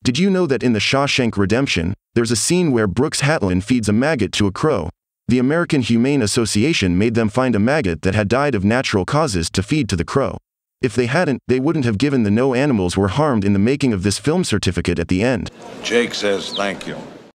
Did you know that in The Shawshank Redemption, there's a scene where Brooks Hatlen feeds a maggot to a crow? The American Humane Association made them find a maggot that had died of natural causes to feed to the crow. If they hadn't, they wouldn't have given the no animals were harmed in the making of this film certificate at the end. Jake says thank you.